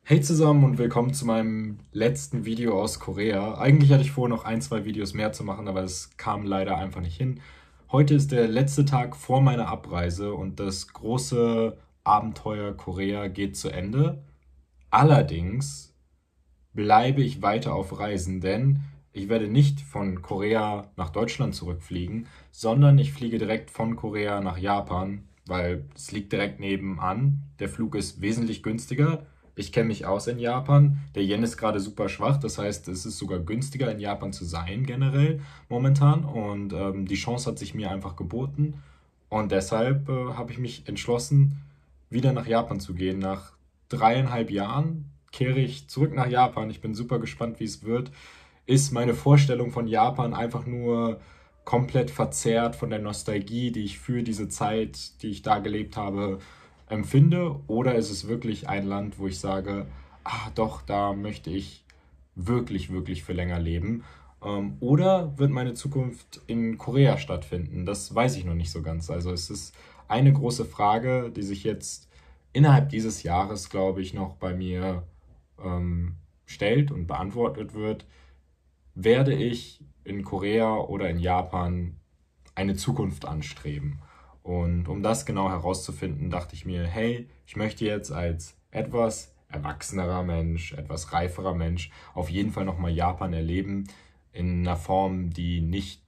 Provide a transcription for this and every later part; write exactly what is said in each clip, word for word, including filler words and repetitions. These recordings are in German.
Hey zusammen und willkommen zu meinem letzten Video aus Korea. Eigentlich hatte ich vor, noch ein, zwei Videos mehr zu machen, aber es kam leider einfach nicht hin. Heute ist der letzte Tag vor meiner Abreise und das große Abenteuer Korea geht zu Ende. Allerdings bleibe ich weiter auf Reisen, denn ich werde nicht von Korea nach Deutschland zurückfliegen, sondern ich fliege direkt von Korea nach Japan, weil es liegt direkt nebenan. Der Flug ist wesentlich günstiger. Ich kenne mich aus in Japan. Der Yen ist gerade super schwach, das heißt, es ist sogar günstiger in Japan zu sein generell momentan. Und ähm, die Chance hat sich mir einfach geboten. Und deshalb äh, habe ich mich entschlossen, wieder nach Japan zu gehen. Nach dreieinhalb Jahren kehre ich zurück nach Japan. Ich bin super gespannt, wie es wird. Ist meine Vorstellung von Japan einfach nur komplett verzerrt von der Nostalgie, die ich für diese Zeit, die ich da gelebt habe, empfinde? Oder ist es wirklich ein Land, wo ich sage, ah doch, da möchte ich wirklich, wirklich für länger leben? Ähm, oder wird meine Zukunft in Korea stattfinden? Das weiß ich noch nicht so ganz. Also es ist eine große Frage, die sich jetzt innerhalb dieses Jahres, glaube ich, noch bei mir ähm, stellt und beantwortet wird. Werde ich in Korea oder in Japan eine Zukunft anstreben? Und um das genau herauszufinden, dachte ich mir, hey, ich möchte jetzt als etwas erwachsenerer Mensch, etwas reiferer Mensch auf jeden Fall nochmal Japan erleben, in einer Form, die nicht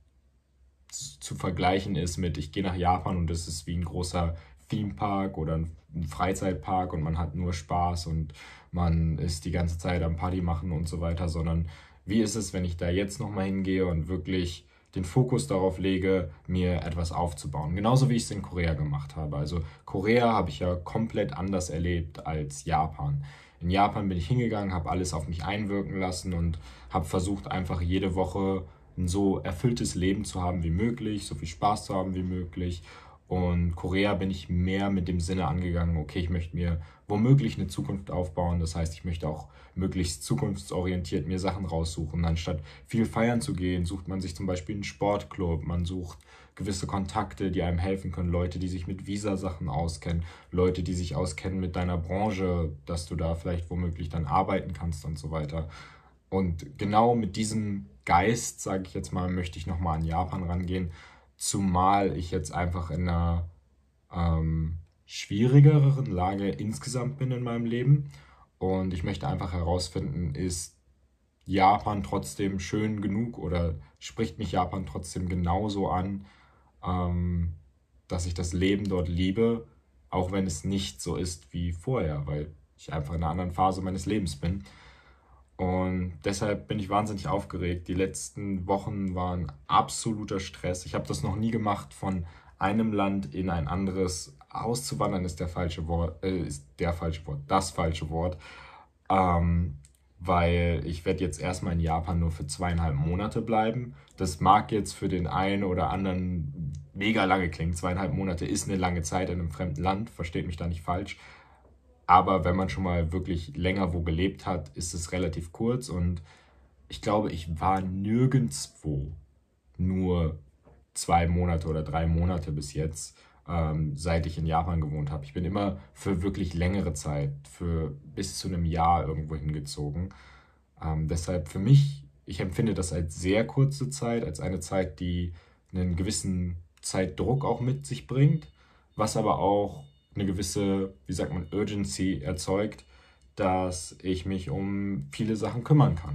zu vergleichen ist mit, ich gehe nach Japan und es ist wie ein großer Themepark oder ein Freizeitpark und man hat nur Spaß und man ist die ganze Zeit am Party machen und so weiter, sondern wie ist es, wenn ich da jetzt nochmal hingehe und wirklich den Fokus darauf lege, mir etwas aufzubauen. Genauso wie ich es in Korea gemacht habe. Also Korea habe ich ja komplett anders erlebt als Japan. In Japan bin ich hingegangen, habe alles auf mich einwirken lassen und habe versucht, einfach jede Woche ein so erfülltes Leben zu haben wie möglich, so viel Spaß zu haben wie möglich. Und Korea bin ich mehr mit dem Sinne angegangen, okay, ich möchte mir womöglich eine Zukunft aufbauen. Das heißt, ich möchte auch möglichst zukunftsorientiert mir Sachen raussuchen. Anstatt viel feiern zu gehen, sucht man sich zum Beispiel einen Sportclub, man sucht gewisse Kontakte, die einem helfen können, Leute, die sich mit Visasachen auskennen, Leute, die sich auskennen mit deiner Branche, dass du da vielleicht womöglich dann arbeiten kannst und so weiter. Und genau mit diesem Geist, sage ich jetzt mal, möchte ich nochmal an Japan rangehen, zumal ich jetzt einfach in einer ähm, schwierigeren Lage insgesamt bin in meinem Leben. Und ich möchte einfach herausfinden, ist Japan trotzdem schön genug oder spricht mich Japan trotzdem genauso an, ähm, dass ich das Leben dort liebe, auch wenn es nicht so ist wie vorher, weil ich einfach in einer anderen Phase meines Lebens bin. Und deshalb bin ich wahnsinnig aufgeregt. Die letzten Wochen waren absoluter Stress. Ich habe das noch nie gemacht, von einem Land in ein anderes auszuwandern, ist der falsche Wort, äh, ist der falsche Wort, das falsche Wort. Ähm, Weil ich werde jetzt erstmal in Japan nur für zweieinhalb Monate bleiben. Das mag jetzt für den einen oder anderen mega lange klingen. Zweieinhalb Monate ist eine lange Zeit in einem fremden Land, versteht mich da nicht falsch. Aber wenn man schon mal wirklich länger wo gelebt hat, ist es relativ kurz und ich glaube, ich war nirgendwo nur zwei Monate oder drei Monate bis jetzt, ähm, seit ich in Japan gewohnt habe. Ich bin immer für wirklich längere Zeit, für bis zu einem Jahr irgendwo hingezogen. Ähm, deshalb für mich, ich empfinde das als sehr kurze Zeit, als eine Zeit, die einen gewissen Zeitdruck auch mit sich bringt, was aber auch eine gewisse, wie sagt man, Urgency erzeugt, dass ich mich um viele Sachen kümmern kann.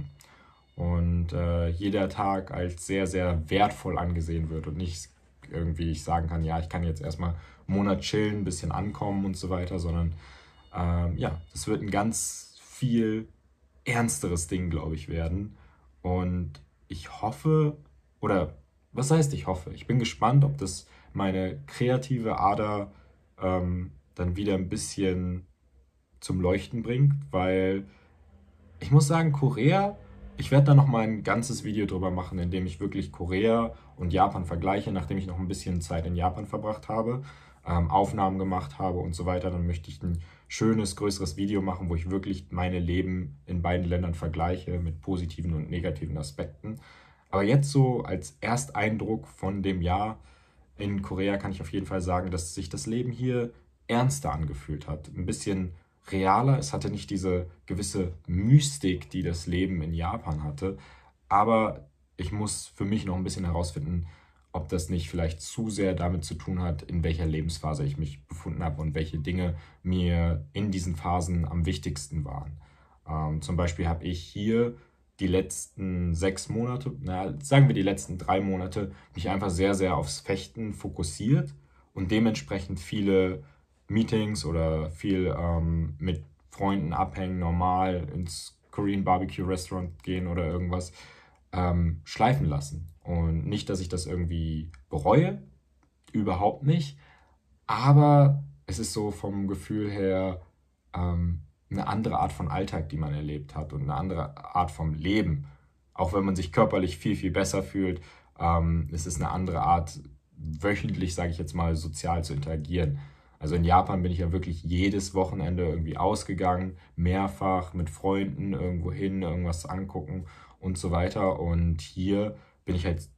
Und äh, jeder Tag als sehr, sehr wertvoll angesehen wird und nicht irgendwie ich sagen kann, ja, ich kann jetzt erstmal einen Monat chillen, ein bisschen ankommen und so weiter, sondern ähm, ja, das wird ein ganz viel ernsteres Ding, glaube ich, werden. Und ich hoffe, oder was heißt ich hoffe? Ich bin gespannt, ob das meine kreative Ader ähm, dann wieder ein bisschen zum Leuchten bringt, weil ich muss sagen, Korea, ich werde da noch mal ein ganzes Video drüber machen, in dem ich wirklich Korea und Japan vergleiche, nachdem ich noch ein bisschen Zeit in Japan verbracht habe, ähm, Aufnahmen gemacht habe und so weiter. Dann möchte ich ein schönes, größeres Video machen, wo ich wirklich meine Leben in beiden Ländern vergleiche mit positiven und negativen Aspekten. Aber jetzt so als Ersteindruck von dem Jahr in Korea kann ich auf jeden Fall sagen, dass sich das Leben hier ernster angefühlt hat. Ein bisschen realer, es hatte nicht diese gewisse Mystik, die das Leben in Japan hatte. Aber ich muss für mich noch ein bisschen herausfinden, ob das nicht vielleicht zu sehr damit zu tun hat, in welcher Lebensphase ich mich befunden habe und welche Dinge mir in diesen Phasen am wichtigsten waren. Ähm, zum Beispiel habe ich hier die letzten sechs Monate, na, sagen wir die letzten drei Monate, mich einfach sehr, sehr aufs Fechten fokussiert und dementsprechend viele Meetings oder viel ähm, mit Freunden abhängen, normal ins Korean Barbecue Restaurant gehen oder irgendwas, ähm, schleifen lassen. Und nicht, dass ich das irgendwie bereue, überhaupt nicht, aber es ist so vom Gefühl her ähm, eine andere Art von Alltag, die man erlebt hat und eine andere Art vom Leben. Auch wenn man sich körperlich viel, viel besser fühlt, ähm, es ist eine andere Art, wöchentlich, sage ich jetzt mal, sozial zu interagieren. Also in Japan bin ich ja wirklich jedes Wochenende irgendwie ausgegangen, mehrfach mit Freunden irgendwo hin, irgendwas angucken und so weiter. Und hier bin ich halt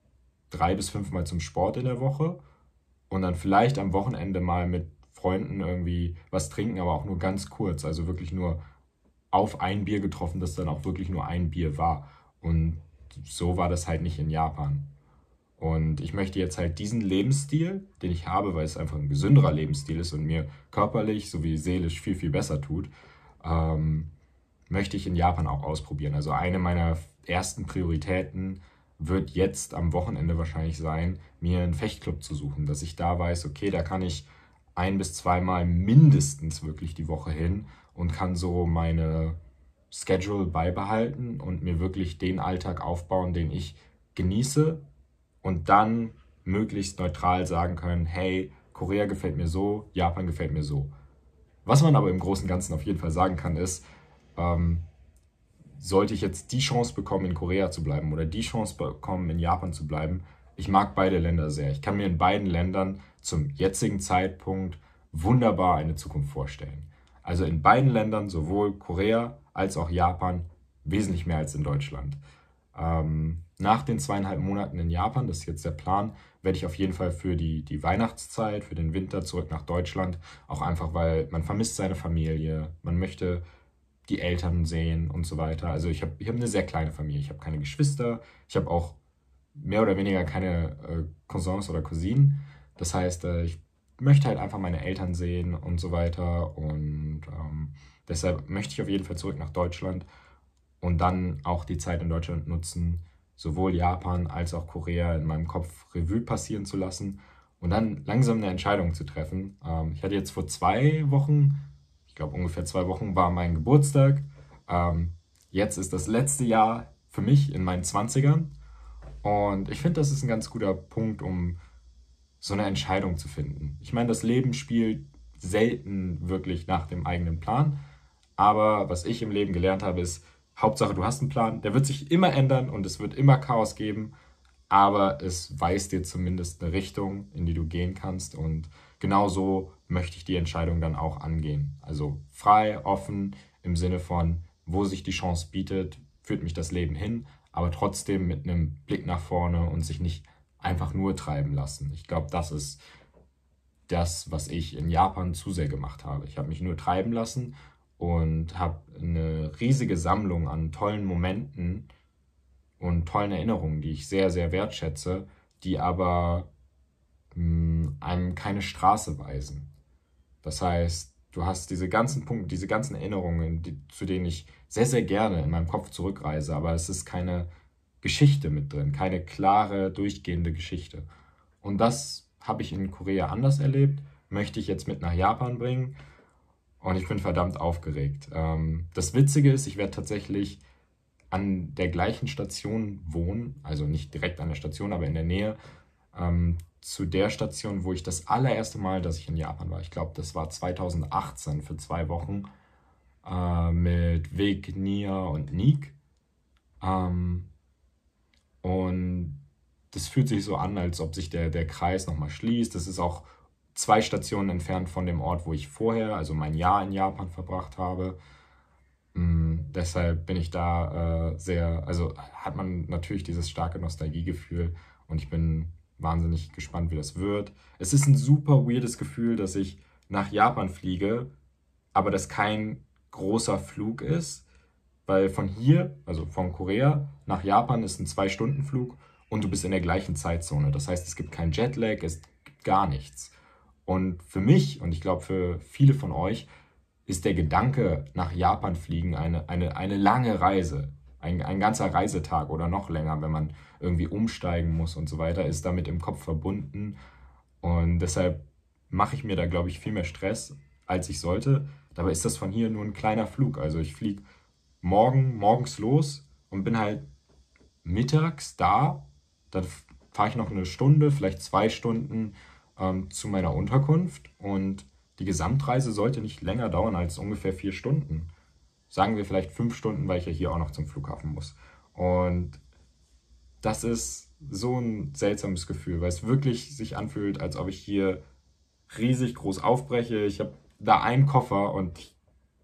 drei bis fünfmal zum Sport in der Woche und dann vielleicht am Wochenende mal mit Freunden irgendwie was trinken, aber auch nur ganz kurz. Also wirklich nur auf ein Bier getroffen, das dann auch wirklich nur ein Bier war. Und so war das halt nicht in Japan. Und ich möchte jetzt halt diesen Lebensstil, den ich habe, weil es einfach ein gesünderer Lebensstil ist und mir körperlich sowie seelisch viel, viel besser tut, ähm, möchte ich in Japan auch ausprobieren. Also eine meiner ersten Prioritäten wird jetzt am Wochenende wahrscheinlich sein, mir einen Fechtclub zu suchen, dass ich da weiß, okay, da kann ich ein bis zweimal mindestens wirklich die Woche hin und kann so meine Schedule beibehalten und mir wirklich den Alltag aufbauen, den ich genieße und dann möglichst neutral sagen können, hey, Korea gefällt mir so, Japan gefällt mir so. Was man aber im Großen und Ganzen auf jeden Fall sagen kann, ist, ähm, sollte ich jetzt die Chance bekommen, in Korea zu bleiben oder die Chance bekommen, in Japan zu bleiben, ich mag beide Länder sehr. Ich kann mir in beiden Ländern zum jetzigen Zeitpunkt wunderbar eine Zukunft vorstellen. Also in beiden Ländern, sowohl Korea als auch Japan, wesentlich mehr als in Deutschland. Ähm, nach den zweieinhalb Monaten in Japan, das ist jetzt der Plan, werde ich auf jeden Fall für die, die Weihnachtszeit, für den Winter zurück nach Deutschland. Auch einfach, weil man vermisst seine Familie, man möchte die Eltern sehen und so weiter. Also ich habe ich hab eine sehr kleine Familie. Ich habe keine Geschwister. Ich habe auch mehr oder weniger keine äh, Cousins oder Cousinen. Das heißt, äh, ich möchte halt einfach meine Eltern sehen und so weiter. Und ähm, deshalb möchte ich auf jeden Fall zurück nach Deutschland und dann auch die Zeit in Deutschland nutzen, sowohl Japan als auch Korea in meinem Kopf Revue passieren zu lassen und dann langsam eine Entscheidung zu treffen. Ähm, ich hatte jetzt vor zwei Wochen, ich glaube ungefähr zwei Wochen, war mein Geburtstag. Ähm, jetzt ist das letzte Jahr für mich in meinen Zwanzigern und ich finde, das ist ein ganz guter Punkt, um so eine Entscheidung zu finden. Ich meine, das Leben spielt selten wirklich nach dem eigenen Plan, aber was ich im Leben gelernt habe, ist, Hauptsache du hast einen Plan, der wird sich immer ändern und es wird immer Chaos geben, aber es weist dir zumindest eine Richtung, in die du gehen kannst und genau so möchte ich die Entscheidung dann auch angehen. Also frei, offen im Sinne von, wo sich die Chance bietet, führt mich das Leben hin, aber trotzdem mit einem Blick nach vorne und sich nicht einfach nur treiben lassen. Ich glaube, das ist das, was ich in Japan zu sehr gemacht habe. Ich habe mich nur treiben lassen und habe eine riesige Sammlung an tollen Momenten und tollen Erinnerungen, die ich sehr, sehr wertschätze, die aber mh, einem keine Straße weisen. Das heißt, du hast diese ganzen Punkte, diese ganzen Erinnerungen, die, zu denen ich sehr, sehr gerne in meinem Kopf zurückreise, aber es ist keine Geschichte mit drin, keine klare, durchgehende Geschichte. Und das habe ich in Korea anders erlebt, möchte ich jetzt mit nach Japan bringen und ich bin verdammt aufgeregt. Ähm, das Witzige ist, ich werde tatsächlich an der gleichen Station wohnen, also nicht direkt an der Station, aber in der Nähe, ähm, zu der Station, wo ich das allererste Mal, dass ich in Japan war, ich glaube, das war zweitausendachtzehn für zwei Wochen, äh, mit Weg, Nia und Nick. Ähm, und das fühlt sich so an, als ob sich der, der Kreis nochmal schließt. Das ist auch zwei Stationen entfernt von dem Ort, wo ich vorher, also mein Jahr in Japan verbracht habe. Mm, deshalb bin ich da äh, sehr, also hat man natürlich dieses starke Nostalgiegefühl und ich bin wahnsinnig gespannt, wie das wird. Es ist ein super weirdes Gefühl, dass ich nach Japan fliege, aber das kein großer Flug ist, weil von hier, also von Korea nach Japan ist ein Zwei-Stunden-Flug und du bist in der gleichen Zeitzone. Das heißt, es gibt kein Jetlag, es gibt gar nichts. Und für mich und ich glaube für viele von euch ist der Gedanke nach Japan fliegen eine, eine, eine lange Reise. Ein, ein ganzer Reisetag oder noch länger, wenn man irgendwie umsteigen muss und so weiter, ist damit im Kopf verbunden. Und deshalb mache ich mir da, glaube ich, viel mehr Stress, als ich sollte. Dabei ist das von hier nur ein kleiner Flug. Also ich fliege morgen, morgens los und bin halt mittags da. Dann fahre ich noch eine Stunde, vielleicht zwei Stunden ähm, zu meiner Unterkunft. Und die Gesamtreise sollte nicht länger dauern als ungefähr vier Stunden. Sagen wir vielleicht fünf Stunden, weil ich ja hier auch noch zum Flughafen muss. Und das ist so ein seltsames Gefühl, weil es wirklich sich anfühlt, als ob ich hier riesig groß aufbreche. Ich habe da einen Koffer und ich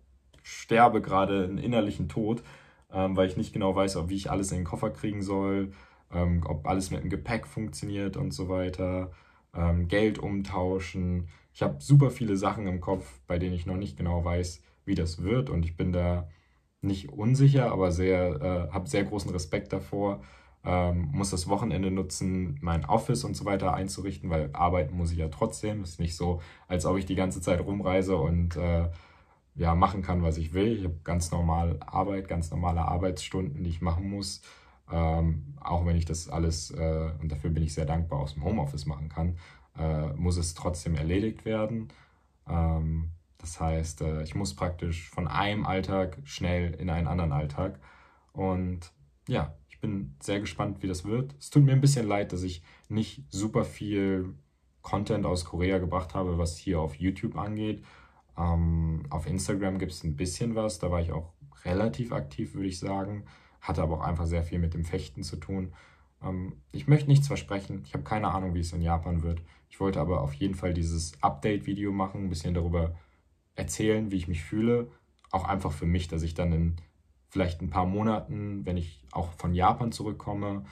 sterbe gerade einen innerlichen Tod, ähm, weil ich nicht genau weiß, ob, wie ich alles in den Koffer kriegen soll, ähm, ob alles mit dem Gepäck funktioniert und so weiter, ähm, Geld umtauschen. Ich habe super viele Sachen im Kopf, bei denen ich noch nicht genau weiß, wie das wird und ich bin da nicht unsicher, aber sehr, äh, habe sehr großen Respekt davor. Ähm, muss das Wochenende nutzen, mein Office und so weiter einzurichten, weil arbeiten muss ich ja trotzdem. Es ist nicht so, als ob ich die ganze Zeit rumreise und äh, ja, machen kann, was ich will. Ich habe ganz normal Arbeit, ganz normale Arbeitsstunden, die ich machen muss. Ähm, auch wenn ich das alles, äh, und dafür bin ich sehr dankbar, aus dem Homeoffice machen kann, äh, muss es trotzdem erledigt werden. Ähm, das heißt, äh, ich muss praktisch von einem Alltag schnell in einen anderen Alltag. Und ja, ich bin sehr gespannt, wie das wird. Es tut mir ein bisschen leid, dass ich nicht super viel Content aus Korea gebracht habe, was hier auf YouTube angeht. Ähm, auf Instagram gibt es ein bisschen was, da war ich auch relativ aktiv, würde ich sagen. Hatte aber auch einfach sehr viel mit dem Fechten zu tun. Ähm, ich möchte nichts versprechen. Ich habe keine Ahnung, wie es in Japan wird. Ich wollte aber auf jeden Fall dieses Update-Video machen, ein bisschen darüber erzählen, wie ich mich fühle. Auch einfach für mich, dass ich dann in vielleicht ein paar Monaten, wenn ich auch von Japan zurückkomme,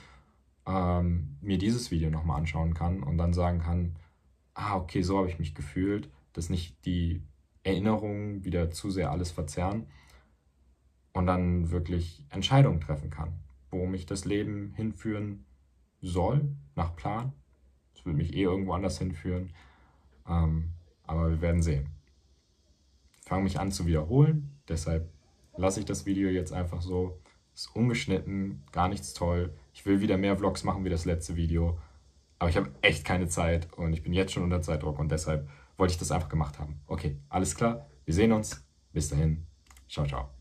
ähm, mir dieses Video nochmal anschauen kann und dann sagen kann, ah, okay, so habe ich mich gefühlt, dass nicht die Erinnerungen wieder zu sehr alles verzerren und dann wirklich Entscheidungen treffen kann, wo mich das Leben hinführen soll, nach Plan. Es wird mich eh irgendwo anders hinführen, ähm, aber wir werden sehen. Ich fange mich an zu wiederholen, deshalb lasse ich das Video jetzt einfach so. Ist ungeschnitten, gar nichts toll. Ich will wieder mehr Vlogs machen wie das letzte Video, aber ich habe echt keine Zeit und ich bin jetzt schon unter Zeitdruck und deshalb wollte ich das einfach gemacht haben. Okay, alles klar, wir sehen uns. Bis dahin, ciao, ciao.